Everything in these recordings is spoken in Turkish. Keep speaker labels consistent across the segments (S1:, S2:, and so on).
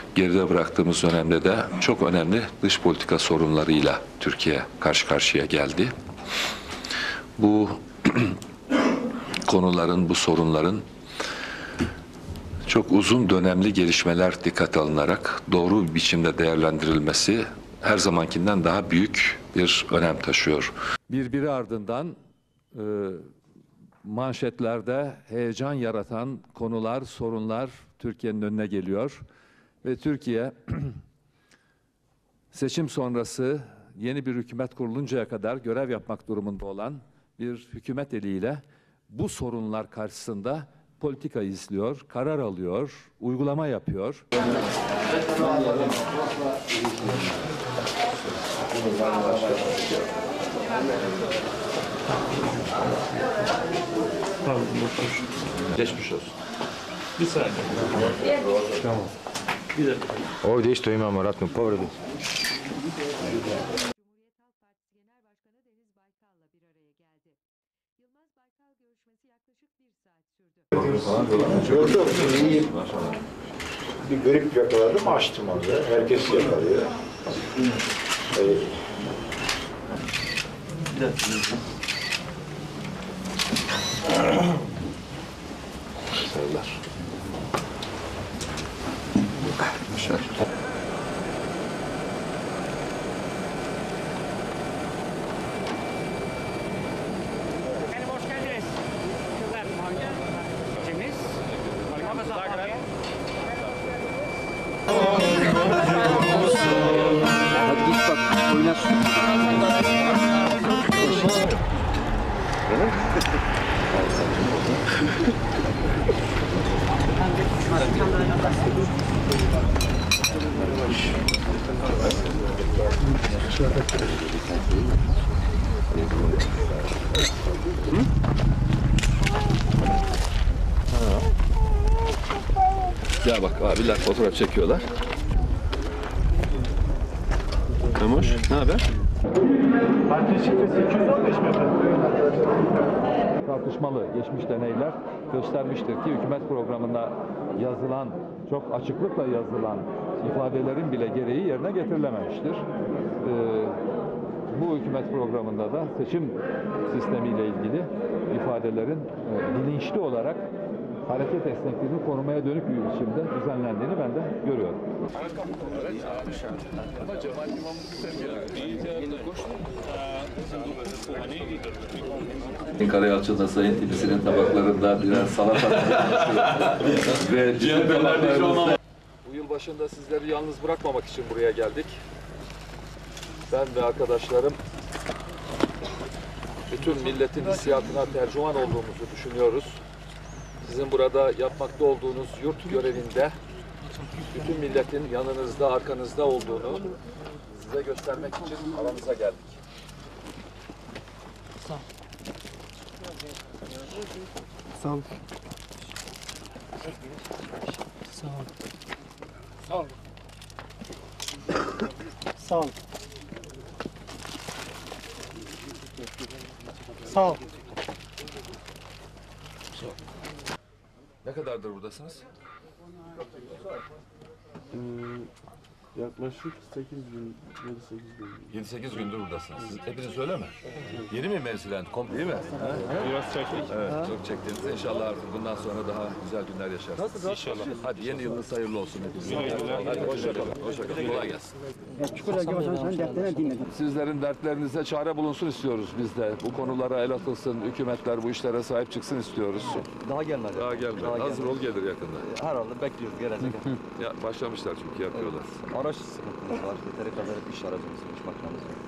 S1: geride bıraktığımız dönemde de çok önemli dış politika sorunlarıyla Türkiye karşı karşıya geldi. Bu konuların, bu sorunların çok uzun dönemli gelişmeler dikkate alınarak doğru bir biçimde değerlendirilmesi her zamankinden daha büyük bir önem taşıyor. Birbiri ardından manşetlerde heyecan yaratan konular, sorunlar Türkiye'nin önüne geliyor. Ve Türkiye seçim sonrası yeni bir hükümet kuruluncaya kadar görev yapmak durumunda olan bir hükümet eliyle bu sorunlar karşısında politika izliyor, karar alıyor, uygulama yapıyor. Geçmiş olsun.
S2: Bir saniye. Tamam. Bir dakika.
S3: Ovdje isto imamo ratnu povredu.
S4: Cumhuriyet Halk Partisi Genel Başkanı Deniz Baykal'la bir araya geldi. Yılmaz Baykal görüşmesi yaklaşık 1 saat sürdü.
S5: Çok iyi. Bir grip yakaladım, açtım onu. Herkes yakalıyor.
S2: Bir dakika.
S1: Sayılar.
S6: Efendim hoş geldiniz. Kızlar, Cemiz, Muhafaza Parti.
S7: Hadi git bak, oynar.
S1: Ya bak abiler fotoğraf çekiyorlar. Memoş, ne haber?
S2: Parti şifresi 215 mi efendim?
S1: Tartışmalı geçmiş deneyler göstermiştir ki hükümet programında yazılan, çok açıklıkla yazılan ifadelerin bile gereği yerine getirilememiştir. Bu hükümet programında da seçim sistemiyle ilgili ifadelerin bilinçli olarak hareket esnekliğini korumaya dönük bir biçimde düzenlendiğini ben de görüyorum. Karayalçı'da Sayın Tipisi'nin tabaklarında birer salata ve bu yıl başında sizleri yalnız bırakmamak için buraya geldik. Ben ve arkadaşlarım bütün milletin hissiyatına tercüman olduğumuzu düşünüyoruz. Sizin burada yapmakta olduğunuz yurt görevinde bütün milletin yanınızda, arkanızda olduğunu size göstermek için aramıza geldik.
S7: Sağ ol. Sağ ol. Sağ ol. Sağ ol. Sağ ol.
S1: Ne kadardır buradasınız?
S2: Yaklaşık 8 gün, 7-8 gün.
S1: 7-8 gündür buradasınız. Siz hepiniz öyle mi? Yeni mi mevzilen? Komple değil mi?
S2: Biraz çektik.
S1: Evet, çok çektiniz. İnşallah artık bundan sonra daha güzel günler yaşarsınız. İnşallah. Hadi yeni yılınız hayırlı olsun hepinize. Hadi hoşça kalın. Hoşça kalın. Kolay gelsin. Sizlerin dertlerinize çare bulunsun istiyoruz biz de. Bu konulara el atılsın, hükümetler bu işlere sahip çıksın istiyoruz.
S8: Daha gelmedi.
S1: Daha gelmedi. Hazır ol gelir yakında.
S8: Herhalde bekliyoruz gelecek.
S1: Ya başlamışlar çünkü yapıyorlar.
S8: Araç sıkıntımız var. Yeteri kadar iş aracımız, iş makinamız yok.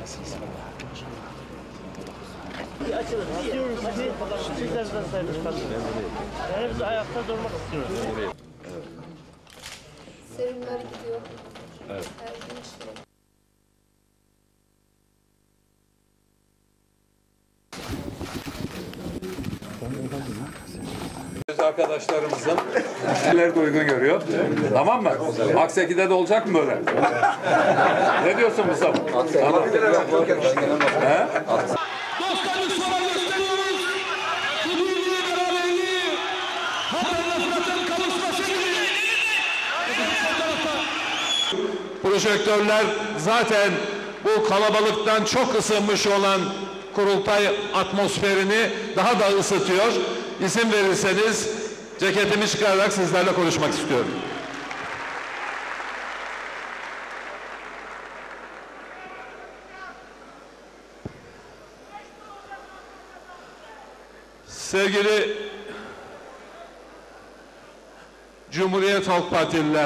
S6: Bir açılın. Sizlerden sayılır. Hepsi ayakta durmak istiyoruz.
S9: Serumlar gidiyor.
S1: Evet.
S9: Her gün işte.
S1: Arkadaşlarımızın fikirleri de uygun görüyor. Tamam mı? Akseki'de de olacak mı böyle? Ne diyorsun Mustafa? Tamam.
S10: Dostlarımız sonra gösteriyoruz. Bu birliği, beraberliği, hatta nefretin kavuşmasını. projektörler zaten bu kalabalıktan çok ısınmış olan kurultay atmosferini daha da ısıtıyor. İzin verirseniz ceketimi çıkararak sizlerle konuşmak istiyorum. Sevgili Cumhuriyet Halk Partililer,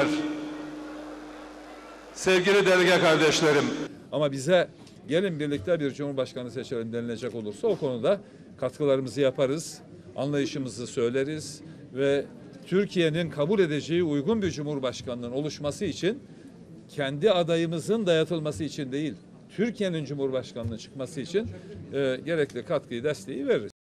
S10: sevgili delege kardeşlerim. Ama bize gelin birlikte bir Cumhurbaşkanı seçelim denilecek olursa o konuda katkılarımızı yaparız, anlayışımızı söyleriz ve Türkiye'nin kabul edeceği uygun bir Cumhurbaşkanının oluşması için kendi adayımızın dayatılması için değil, Türkiye'nin Cumhurbaşkanının çıkması için gerekli katkıyı, desteği veririz.